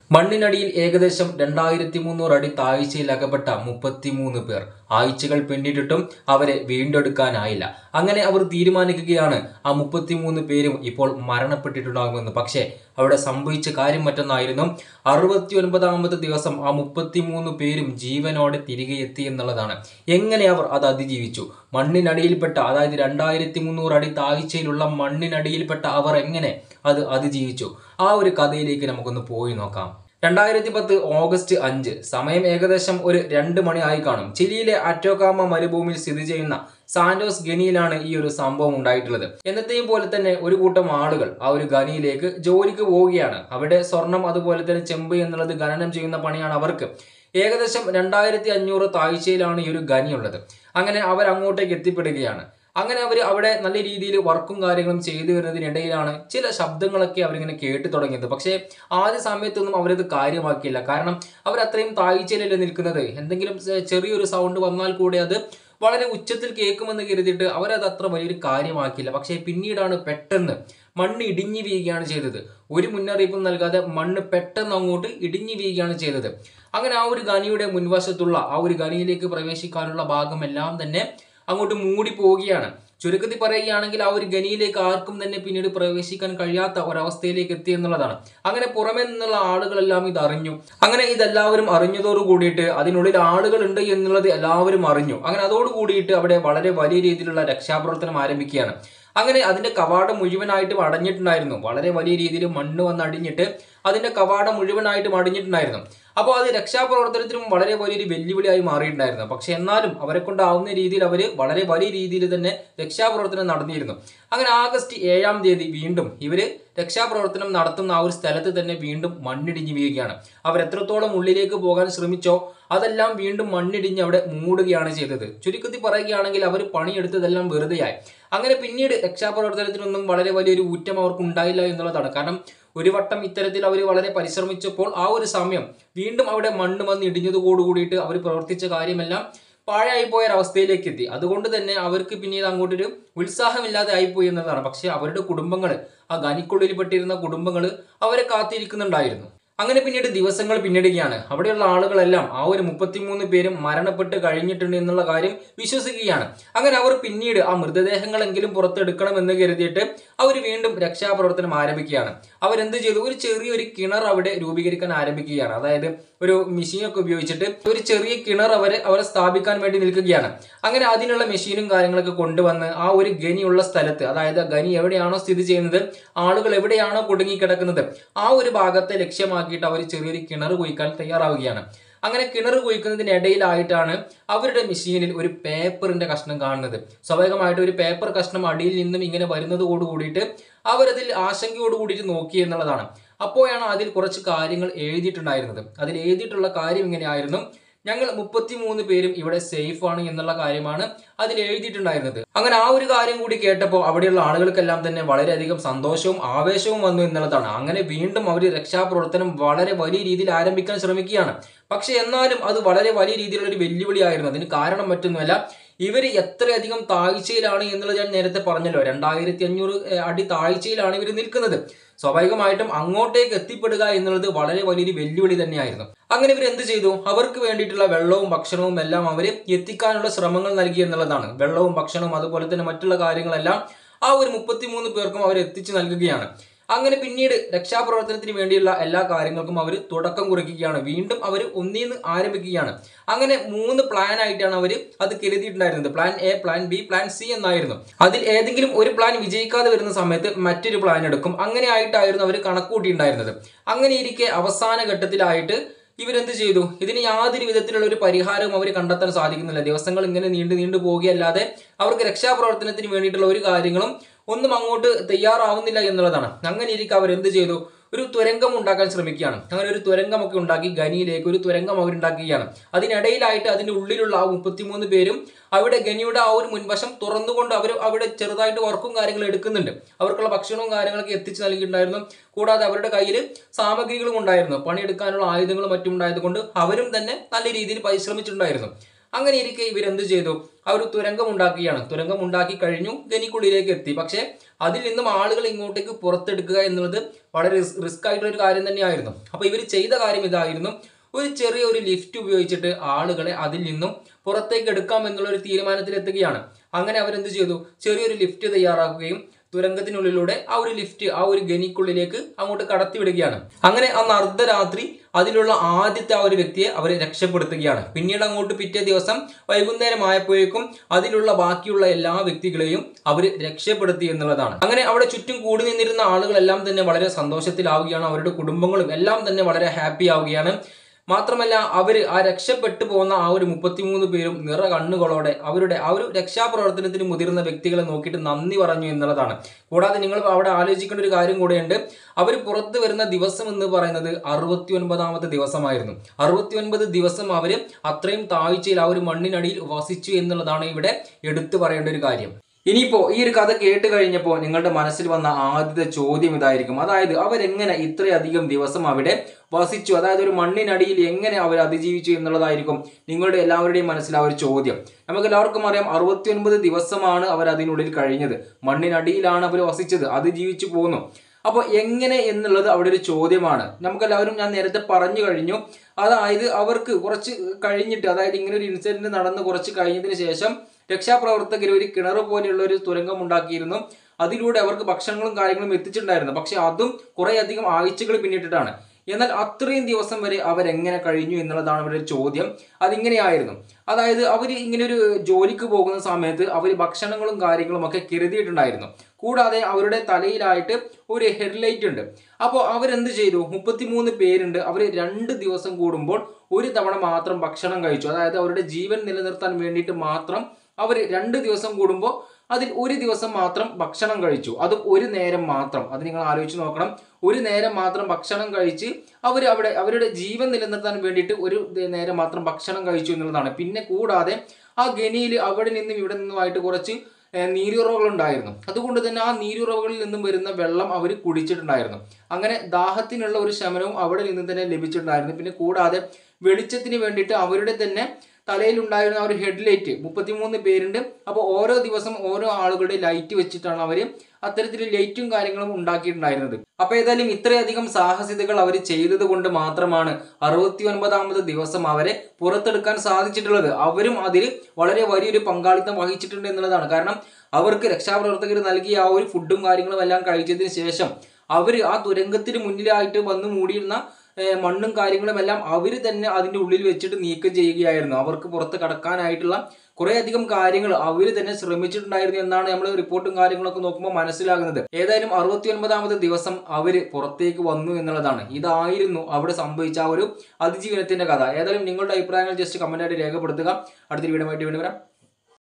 മണ്ണിനടിയിൽ ഏകദേശം 2300 അടി താഴ്ചയിൽ അകപ്പെട്ട 33 പേർ. ആഴ്ചകൾ പിന്നിട്ടിട്ടും അവരെ വീണ്ടെടുക്കാനായില്ല. അങ്ങനെ അവർ തീരുമാനിക്കുകയാണ് ആ 33 പേരും ഇപ്പോൾ മരണപ്പെട്ടിട്ടുണ്ടാകുമെന്ന്. പക്ഷേ അവിടെ സംഭവിച്ച കാര്യം മറ്റൊന്നായിരുന്നു. 69ാമത്തെ ദിവസം ആ 33 പേരും ജീവനോടെ തിരികെ എത്തി എന്നുള്ളതാണ്. എങ്ങനെ അവർ അത് അതിജീവിച്ചു? മണ്ണിനടിയിൽപ്പെട്ട, അതായത് 2300 അടി താഴ്ചയിലുള്ള മണ്ണിനടിയിൽപ്പെട്ട അവർ എങ്ങനെ അത് അതിജീവിച്ചു? ആ ഒരു കഥയിലേക്ക് നമുക്കൊന്ന് പോയി നോക്കാം. 2010 ഓഗസ്റ്റ് 5, സമയം ഏകദേശം ഒരു 2 മണി ആയി കാണും. ചിലിയിലെ അറ്റോകാമ മരുഭൂമിയിൽ സ്ഥിതി ചെയ്യുന്ന സാന്റോസ് ഖനിയിലാണ് ഈ ഒരു സംഭവം ഉണ്ടായിട്ടുള്ളത്. എന്നത്തെയും പോലെ തന്നെ ഒരു കൂട്ടം ആളുകൾ ആ ഒരു ഖനിയിലേക്ക് ജോലിക്ക് പോവുകയാണ്. അവിടെ സ്വർണം അതുപോലെ തന്നെ ചെമ്പ് എന്നുള്ളത് ഖനനം ചെയ്യുന്ന പണിയാണ് അവർക്ക്. ഏകദേശം 2500 താഴ്ചയിലാണ് ഈ ഒരു ഖനി ഉള്ളത്. അങ്ങനെ അവർ അങ്ങോട്ടേക്ക് എത്തിപ്പെടുകയാണ്. അങ്ങനെ അവർ അവിടെ നല്ല രീതിയിൽ വർക്കും കാര്യങ്ങളും ചെയ്തു വരുന്നതിനിടയിലാണ് ചില ശബ്ദങ്ങളൊക്കെ അവരിങ്ങനെ കേട്ടു തുടങ്ങിയത്. പക്ഷേ ആദ്യ സമയത്തൊന്നും അവരത് കാര്യമാക്കിയില്ല. കാരണം അവർ അത്രയും താഴ്ചയിലല്ലേ നിൽക്കുന്നത്. എന്തെങ്കിലും ചെറിയൊരു സൗണ്ട് വന്നാൽ കൂടെ അത് വളരെ ഉച്ചത്തിൽ കേൾക്കുമെന്ന് കരുതിയിട്ട് അവരത് അത്ര വലിയൊരു കാര്യമാക്കിയില്ല. പക്ഷേ പിന്നീടാണ് പെട്ടെന്ന് മണ്ണ് ഇടിഞ്ഞു വീഴുകയാണ് ചെയ്തത്. ഒരു മുന്നറിയിപ്പും നൽകാതെ മണ്ണ് പെട്ടെന്ന് അങ്ങോട്ട് ഇടിഞ്ഞു വീഴുകയാണ് ചെയ്തത്. അങ്ങനെ ആ ഒരു ഖനിയുടെ മുൻവശത്തുള്ള ആ ഒരു ഖനിയിലേക്ക് പ്രവേശിക്കാനുള്ള ഭാഗമെല്ലാം തന്നെ അങ്ങോട്ട് മൂടി പോവുകയാണ്. ചുരുക്കത്തിൽ പറയുകയാണെങ്കിൽ ആ ഒരു ഖനിയിലേക്ക് ആർക്കും തന്നെ പിന്നീട് പ്രവേശിക്കാൻ കഴിയാത്ത ഒരവസ്ഥയിലേക്ക് എത്തി എന്നുള്ളതാണ്. അങ്ങനെ പുറമെ നിന്നുള്ള ആളുകളെല്ലാം ഇത് അറിഞ്ഞു. അങ്ങനെ ഇതെല്ലാവരും അറിഞ്ഞതോടു കൂടിയിട്ട് അതിനുള്ളിൽ ആളുകൾ ഉണ്ട് എന്നുള്ളത് എല്ലാവരും അറിഞ്ഞു. അങ്ങനെ അതോട് കൂടിയിട്ട് അവിടെ വളരെ വലിയ രീതിയിലുള്ള രക്ഷാപ്രവർത്തനം ആരംഭിക്കുകയാണ്. അങ്ങനെ അതിന്റെ കവാടം മുഴുവനായിട്ടും അടഞ്ഞിട്ടുണ്ടായിരുന്നു. വളരെ വലിയ രീതിയിൽ മണ്ണ് വന്ന് അടിഞ്ഞിട്ട് അതിന്റെ കവാടം മുഴുവനായിട്ടും അടിഞ്ഞിട്ടുണ്ടായിരുന്നു. അപ്പോൾ അത് രക്ഷാപ്രവർത്തനത്തിനും വളരെ വലിയൊരു വെല്ലുവിളിയായി മാറിയിട്ടുണ്ടായിരുന്നു. പക്ഷെ എന്നാലും അവരെ കൊണ്ടാവുന്ന രീതിയിൽ അവർ വളരെ വലിയ രീതിയിൽ തന്നെ രക്ഷാപ്രവർത്തനം നടന്നിരുന്നു. അങ്ങനെ ആഗസ്റ്റ് 7-ാം തീയതി വീണ്ടും ഇവര് രക്ഷാപ്രവർത്തനം നടത്തുന്ന ആ ഒരു സ്ഥലത്ത് തന്നെ വീണ്ടും മണ്ണിടിഞ്ഞ് വീഴുകയാണ്. അവർ എത്രത്തോളം ഉള്ളിലേക്ക് പോകാൻ ശ്രമിച്ചോ അതെല്ലാം വീണ്ടും മണ്ണിടിഞ്ഞ് അവിടെ മൂടുകയാണ് ചെയ്തത്. ചുരുക്കത്തിൽ പറയുകയാണെങ്കിൽ അവർ പണിയെടുത്തതെല്ലാം വെറുതെയായി. അങ്ങനെ പിന്നീട് രക്ഷാപ്രവർത്തനത്തിനൊന്നും വളരെ വലിയൊരു ഊറ്റം അവർക്ക് ഉണ്ടായില്ല എന്നുള്ളതാണ്. കാരണം ഒരു വട്ടം ഇത്തരത്തിൽ അവർ വളരെ പരിശ്രമിച്ചപ്പോൾ ആ ഒരു സമയം വീണ്ടും അവിടെ മണ്ണ് വന്ന് ഇടിഞ്ഞതോടുകൂടിയിട്ട് അവർ പ്രവർത്തിച്ച കാര്യമെല്ലാം പാഴായിപ്പോയ ഒരവസ്ഥയിലേക്ക് എത്തി. അതുകൊണ്ട് തന്നെ അവർക്ക് പിന്നീട് അങ്ങോട്ടൊരു ഉത്സാഹമില്ലാതെ ആയിപ്പോയി എന്നതാണ്. പക്ഷെ അവരുടെ കുടുംബങ്ങൾ, ആ ഖനിക്കുള്ളിൽപ്പെട്ടിരുന്ന കുടുംബങ്ങൾ അവരെ കാത്തിരിക്കുന്നുണ്ടായിരുന്നു. അങ്ങനെ പിന്നീട് ദിവസങ്ങൾ പിന്നിടുകയാണ്. അവിടെയുള്ള ആളുകളെല്ലാം ആ ഒരു 33 പേരും മരണപ്പെട്ട് കഴിഞ്ഞിട്ടുണ്ട് എന്നുള്ള കാര്യം വിശ്വസിക്കുകയാണ്. അങ്ങനെ അവർ പിന്നീട് ആ മൃതദേഹങ്ങളെങ്കിലും പുറത്തെടുക്കണം എന്ന് കരുതിയിട്ട് അവർ വീണ്ടും രക്ഷാപ്രവർത്തനം ആരംഭിക്കുകയാണ്. അവരെന്ത് ചെയ്തു? ഒരു ചെറിയൊരു കിണർ അവിടെ രൂപീകരിക്കാൻ ആരംഭിക്കുകയാണ്. അതായത് ഒരു മെഷീനൊക്കെ ഉപയോഗിച്ചിട്ട് ഒരു ചെറിയ കിണർ അവരെ സ്ഥാപിക്കാൻ വേണ്ടി നിൽക്കുകയാണ്. അങ്ങനെ അതിനുള്ള മെഷീനും കാര്യങ്ങളൊക്കെ കൊണ്ടുവന്ന് ആ ഒരു ഖനിയുള്ള സ്ഥലത്ത്, അതായത് ഖനി എവിടെയാണോ സ്ഥിതി ചെയ്യുന്നത്, ആളുകൾ എവിടെയാണോ കുടുങ്ങിക്കിടക്കുന്നത്, ആ ഒരു ഭാഗത്തെ ലക്ഷ്യമാക്കിയിട്ട് അവർ ചെറിയൊരു കിണർ കുഴിക്കാൻ തയ്യാറാവുകയാണ്. അങ്ങനെ കിണർ കുഴിക്കുന്നതിനിടയിലായിട്ടാണ് അവരുടെ മെഷീനിൽ ഒരു പേപ്പറിന്റെ കഷ്ണം കാണുന്നത്. സ്വാഭാവികമായിട്ട് ഒരു പേപ്പർ കഷ്ണം അടിയിൽ നിന്നും ഇങ്ങനെ വരുന്നതോട് കൂടിയിട്ട് അവരതിൽ ആശങ്കയോട് കൂടിയിട്ട് നോക്കി എന്നുള്ളതാണ്. അപ്പോഴാണ് അതിൽ കുറച്ച് കാര്യങ്ങൾ എഴുതിയിട്ടുണ്ടായിരുന്നത്. അതിൽ എഴുതിയിട്ടുള്ള കാര്യം ഇങ്ങനെയായിരുന്നു: ഞങ്ങൾ 33 പേരും ഇവിടെ സേഫ് ആണ് എന്നുള്ള കാര്യമാണ് അതിൽ എഴുതിയിട്ടുണ്ടായിരുന്നത്. അങ്ങനെ ആ ഒരു കാര്യം കൂടി കേട്ടപ്പോൾ അവിടെയുള്ള ആളുകൾക്കെല്ലാം തന്നെ വളരെയധികം സന്തോഷവും ആവേശവും വന്നു എന്നുള്ളതാണ്. അങ്ങനെ വീണ്ടും അവർ രക്ഷാപ്രവർത്തനം വളരെ വലിയ രീതിയിൽ ആരംഭിക്കാൻ ശ്രമിക്കുകയാണ്. പക്ഷെ എന്നാലും അത് വളരെ വലിയ രീതിയിലുള്ള ഒരു വെല്ലുവിളിയായിരുന്നു. അതിന് കാരണം മറ്റൊന്നുമല്ല, ഇവർ എത്രയധികം താഴ്ചയിലാണ് എന്നുള്ളത് ഞാൻ നേരത്തെ പറഞ്ഞല്ലോ. 2500 അടി താഴ്ചയിലാണ് ഇവർ നിൽക്കുന്നത്. സ്വാഭാവികമായിട്ടും അങ്ങോട്ടേക്ക് എത്തിപ്പെടുക എന്നുള്ളത് വളരെ വലിയൊരു വെല്ലുവിളി തന്നെയായിരുന്നു. അങ്ങനെ ഇവർ എന്ത് ചെയ്തു? അവർക്ക് വേണ്ടിയിട്ടുള്ള വെള്ളവും ഭക്ഷണവും എല്ലാം അവർ എത്തിക്കാനുള്ള ശ്രമങ്ങൾ നൽകി എന്നുള്ളതാണ്. വെള്ളവും ഭക്ഷണവും അതുപോലെ തന്നെ മറ്റുള്ള കാര്യങ്ങളെല്ലാം ആ ഒരു 33 പേർക്കും അവർ എത്തിച്ചു നൽകുകയാണ്. അങ്ങനെ പിന്നീട് രക്ഷാപ്രവർത്തനത്തിന് വേണ്ടിയുള്ള എല്ലാ കാര്യങ്ങൾക്കും അവർ തുടക്കം കുറിക്കുകയാണ്. വീണ്ടും അവർ ഒന്നീന്ന് ആരംഭിക്കുകയാണ്. അങ്ങനെ 3 പ്ലാൻ ആയിട്ടാണ് അവർ അത് കരുതിയിട്ടുണ്ടായിരുന്നത്. Plan A, plan B, plan C എന്നായിരുന്നു. അതിൽ ഏതെങ്കിലും ഒരു പ്ലാൻ വിജയിക്കാതെ വരുന്ന സമയത്ത് മറ്റൊരു പ്ലാൻ എടുക്കും. അങ്ങനെ ആയിട്ടായിരുന്നു അവർ കണക്കൂട്ടിയിട്ടുണ്ടായിരുന്നത്. അങ്ങനെ ഇരിക്കെ അവസാന ഘട്ടത്തിലായിട്ട് ഇവരെന്ത് ചെയ്തു? ഇതിന് യാതൊരു വിധത്തിലുള്ള ഒരു പരിഹാരവും അവർ കണ്ടെത്താൻ സാധിക്കുന്നില്ല. ദിവസങ്ങൾ ഇങ്ങനെ നീണ്ടു പോവുകയല്ലാതെ അവർക്ക് രക്ഷാപ്രവർത്തനത്തിന് വേണ്ടിയിട്ടുള്ള ഒരു കാര്യങ്ങളും ഒന്നും അങ്ങോട്ട് തയ്യാറാവുന്നില്ല എന്നുള്ളതാണ്. അങ്ങനെ ഇരിക്കെ അവരെന്ത് ചെയ്തു? ഒരു തുരങ്കം ഉണ്ടാക്കാൻ ശ്രമിക്കുകയാണ്. അങ്ങനെ ഒരു തുരങ്കമൊക്കെ ഉണ്ടാക്കി ഖനിയിലേക്ക് ഒരു തുരങ്കം അവരുണ്ടാക്കുകയാണ്. അതിനിടയിലായിട്ട് അതിന്റെ ഉള്ളിലുള്ള ആ 33 പേരും അവിടെ ഖനിയുടെ ആ ഒരു മുൻവശം തുറന്നുകൊണ്ട് അവർ അവിടെ ചെറുതായിട്ട് വർക്കും കാര്യങ്ങളും എടുക്കുന്നുണ്ട്. അവർക്കുള്ള ഭക്ഷണവും കാര്യങ്ങളൊക്കെ എത്തിച്ചു നൽകിയിട്ടുണ്ടായിരുന്നു. കൂടാതെ അവരുടെ കയ്യിൽ സാമഗ്രികളും ഉണ്ടായിരുന്നു. പണിയെടുക്കാനുള്ള ആയുധങ്ങളും മറ്റും ഉണ്ടായത് കൊണ്ട് അവരും തന്നെ നല്ല രീതിയിൽ പരിശ്രമിച്ചിട്ടുണ്ടായിരുന്നു. അങ്ങനെ ഇരിക്കെ ഇവരെന്ത് ചെയ്തു, ആ ഒരു തുരങ്കം ഉണ്ടാക്കുകയാണ്. തുരങ്കം ഉണ്ടാക്കി കഴിഞ്ഞു, ഗനിക്കുള്ളിലേക്ക് എത്തി. പക്ഷേ അതിൽ നിന്നും ആളുകൾ ഇങ്ങോട്ടേക്ക് പുറത്തെടുക്കുക എന്നുള്ളത് വളരെ റിസ്ക് ആയിട്ടുള്ള ഒരു കാര്യം തന്നെയായിരുന്നു. അപ്പോൾ ഇവർ ചെയ്ത കാര്യം ഇതായിരുന്നു, ഒരു ചെറിയ ഒരു ലിഫ്റ്റ് ഉപയോഗിച്ചിട്ട് ആളുകളെ അതിൽ നിന്നും പുറത്തേക്ക് എടുക്കാം എന്നുള്ള ഒരു തീരുമാനത്തിലെത്തുകയാണ്. അങ്ങനെ അവരെന്ത് ചെയ്തു, ചെറിയൊരു ലിഫ്റ്റ് തയ്യാറാക്കുകയും തുരങ്കത്തിനുള്ളിലൂടെ ആ ഒരു ലിഫ്റ്റ് ആ ഒരു ഗനിക്കുള്ളിലേക്ക് അങ്ങോട്ട് കടത്തിവിടുകയാണ്. അങ്ങനെ അന്ന് അർദ്ധരാത്രി അതിലുള്ള ആദ്യത്തെ ആ ഒരു വ്യക്തിയെ അവർ രക്ഷപ്പെടുത്തുകയാണ്. പിന്നീട് അങ്ങോട്ട് പിറ്റേ ദിവസം വൈകുന്നേരം ആയപ്പോഴേക്കും അതിലുള്ള ബാക്കിയുള്ള എല്ലാ വ്യക്തികളെയും അവർ രക്ഷപ്പെടുത്തി എന്നുള്ളതാണ്. അങ്ങനെ അവിടെ ചുറ്റും കൂടി നിന്നിരുന്ന ആളുകളെല്ലാം തന്നെ വളരെ സന്തോഷത്തിലാവുകയാണ്. അവരുടെ കുടുംബങ്ങളും എല്ലാം തന്നെ വളരെ ഹാപ്പി ആവുകയാണ്. മാത്രമല്ല അവർ ആ രക്ഷപ്പെട്ടു പോകുന്ന ആ ഒരു 33 പേരും നിറ കണ്ണുകളോടെ അവരുടെ ആ ഒരു രക്ഷാപ്രവർത്തനത്തിന് മുതിർന്ന വ്യക്തികളെ നോക്കിയിട്ട് നന്ദി പറഞ്ഞു എന്നുള്ളതാണ്. കൂടാതെ നിങ്ങൾ അവിടെ ആലോചിക്കേണ്ട ഒരു കാര്യം കൂടെയുണ്ട്, അവർ പുറത്തു വരുന്ന ദിവസം എന്ന് പറയുന്നത് 69ാമത്തെ ദിവസമായിരുന്നു. 69 ദിവസം അവർ അത്രയും താഴ്ചയിൽ ആ ഒരു മണ്ണിനടിയിൽ വസിച്ചു എന്നുള്ളതാണ് ഇവിടെ എടുത്തു പറയേണ്ട ഒരു കാര്യം. ഇനിയിപ്പോ ഈ ഒരു കഥ കേട്ട് കഴിഞ്ഞപ്പോൾ നിങ്ങളുടെ മനസ്സിൽ വന്ന ആദ്യത്തെ ചോദ്യം ഇതായിരിക്കും, അതായത് അവരെങ്ങനെ ഇത്രയധികം ദിവസം അവിടെ വസിച്ചു, അതായത് ഒരു മണ്ണിനടിയിൽ എങ്ങനെ അവർ അതിജീവിച്ചു എന്നുള്ളതായിരിക്കും നിങ്ങളുടെ എല്ലാവരുടെയും മനസ്സിൽ ആ ഒരു ചോദ്യം. നമുക്ക് എല്ലാവർക്കും അറിയാം, 69 ദിവസമാണ് അവർ അതിനുള്ളിൽ കഴിഞ്ഞത്. മണ്ണിനടിയിലാണ് അവർ വസിച്ചത്, അതിജീവിച്ചു പോന്നു. അപ്പോൾ എങ്ങനെ എന്നുള്ളത് അവിടെ ഒരു ചോദ്യമാണ്. നമുക്കെല്ലാവരും ഞാൻ നേരത്തെ പറഞ്ഞു കഴിഞ്ഞു, അതായത് അവർക്ക് കുറച്ച് കഴിഞ്ഞിട്ട്, അതായത് ഇങ്ങനെ ഒരു ഇൻസിഡന്റ് നടന്ന് കുറച്ച് കഴിഞ്ഞതിന് ശേഷം രക്ഷാപ്രവർത്തകർ ഒരു കിണർ പോലെയുള്ള ഒരു തുരങ്കം ഉണ്ടാക്കിയിരുന്നു. അതിലൂടെ അവർക്ക് ഭക്ഷണങ്ങളും കാര്യങ്ങളും എത്തിച്ചിട്ടുണ്ടായിരുന്നു. പക്ഷെ അതും കുറേയധികം ആഴ്ചകൾ പിന്നിട്ടിട്ടാണ്. എന്നാൽ അത്രയും ദിവസം വരെ അവരെങ്ങനെ കഴിഞ്ഞു എന്നുള്ളതാണ് അവരുടെ ചോദ്യം. അതിങ്ങനെയായിരുന്നു, അതായത് അവർ ഇങ്ങനെ ഒരു ജോലിക്ക് പോകുന്ന സമയത്ത് അവർ ഭക്ഷണങ്ങളും കാര്യങ്ങളും ഒക്കെ കരുതിയിട്ടുണ്ടായിരുന്നു. കൂടാതെ അവരുടെ തലയിലായിട്ട് ഒരു ഹെഡ്ലൈറ്റ് ഉണ്ട്. അപ്പോൾ അവരെന്ത് ചെയ്തു, 33 പേരുണ്ട്. അവർ 2 ദിവസം കൂടുമ്പോൾ ഒരു തവണ മാത്രം ഭക്ഷണം കഴിച്ചു. അതായത് അവരുടെ ജീവൻ നിലനിർത്താൻ വേണ്ടിയിട്ട് മാത്രം അവർ 2 ദിവസം കൂടുമ്പോൾ അതിൽ ഒരു ദിവസം മാത്രം ഭക്ഷണം കഴിച്ചു. അതും ഒരു നേരം മാത്രം. അത് നിങ്ങൾ ആലോചിച്ച് നോക്കണം, ഒരു നേരം മാത്രം ഭക്ഷണം കഴിച്ച് അവർ അവിടെ അവരുടെ ജീവൻ നിലനിർത്താൻ വേണ്ടിയിട്ട് ഒരു നേരം മാത്രം ഭക്ഷണം കഴിച്ചു എന്നുള്ളതാണ്. പിന്നെ കൂടാതെ ആ ഗനിയിൽ അവിടെ നിന്നും ഇവിടെ നിന്നുമായിട്ട് കുറച്ച് നീരുറവുകൾ ഉണ്ടായിരുന്നു. അതുകൊണ്ട് തന്നെ ആ നീരുറവുകളിൽ നിന്നും വരുന്ന വെള്ളം അവർ കുടിച്ചിട്ടുണ്ടായിരുന്നു. അങ്ങനെ ദാഹത്തിനുള്ള ഒരു ശമനവും അവിടെ നിന്ന് തന്നെ ലഭിച്ചിട്ടുണ്ടായിരുന്നു. പിന്നെ കൂടാതെ വെളിച്ചത്തിന് വേണ്ടിയിട്ട് അവരുടെ തന്നെ തലയിലുണ്ടായിരുന്ന ഒരു ഹെഡ്ലൈറ്റ് 33 പേരുണ്ട്. അപ്പോൾ ഓരോ ദിവസം ഓരോ ആളുകളുടെ ലൈറ്റ് വെച്ചിട്ടാണ് അവർ അത്തരത്തിൽ ലൈറ്റും കാര്യങ്ങളും ഉണ്ടാക്കിയിട്ടുണ്ടായിരുന്നത്. അപ്പോൾ ഏതായാലും ഇത്രയധികം സാഹസികതകൾ അവർ ചെയ്തത് കൊണ്ട് മാത്രമാണ് 69ാമത് ദിവസം അവരെ പുറത്തെടുക്കാൻ സാധിച്ചിട്ടുള്ളത്. അവരും അതിൽ വളരെ വലിയൊരു പങ്കാളിത്തം വഹിച്ചിട്ടുണ്ട് എന്നുള്ളതാണ്. കാരണം അവർക്ക് രക്ഷാപ്രവർത്തകർ നൽകിയ ആ ഒരു ഫുഡും കാര്യങ്ങളും എല്ലാം കഴിച്ചതിന് ശേഷം അവർ ആ തുരങ്കത്തിന് മുന്നിലായിട്ട് വന്ന് മൂടിയിരുന്ന മണ്ണും കാര്യങ്ങളും എല്ലാം അവർ തന്നെ അതിൻ്റെ ഉള്ളിൽ വെച്ചിട്ട് നീക്കം ചെയ്യുകയായിരുന്നു. അവർക്ക് പുറത്ത് കടക്കാനായിട്ടുള്ള കുറേയധികം കാര്യങ്ങൾ അവർ തന്നെ ശ്രമിച്ചിട്ടുണ്ടായിരുന്നു എന്നാണ് നമ്മൾ റിപ്പോർട്ടും കാര്യങ്ങളൊക്കെ നോക്കുമ്പോൾ മനസ്സിലാകുന്നത്. ഏതായാലും 69ാമത് ദിവസം അവർ പുറത്തേക്ക് വന്നു എന്നുള്ളതാണ്. ഇതായിരുന്നു അവിടെ സംഭവിച്ച ആ ഒരു അതിജീവനത്തിന്റെ കഥ. ഏതായാലും നിങ്ങളുടെ അഭിപ്രായങ്ങൾ ജസ്റ്റ് കമന്റായിട്ട് രേഖപ്പെടുത്തുക. അടുത്തൊരു വീഡിയോ ആയിട്ട് വീണ്ടും വരാം.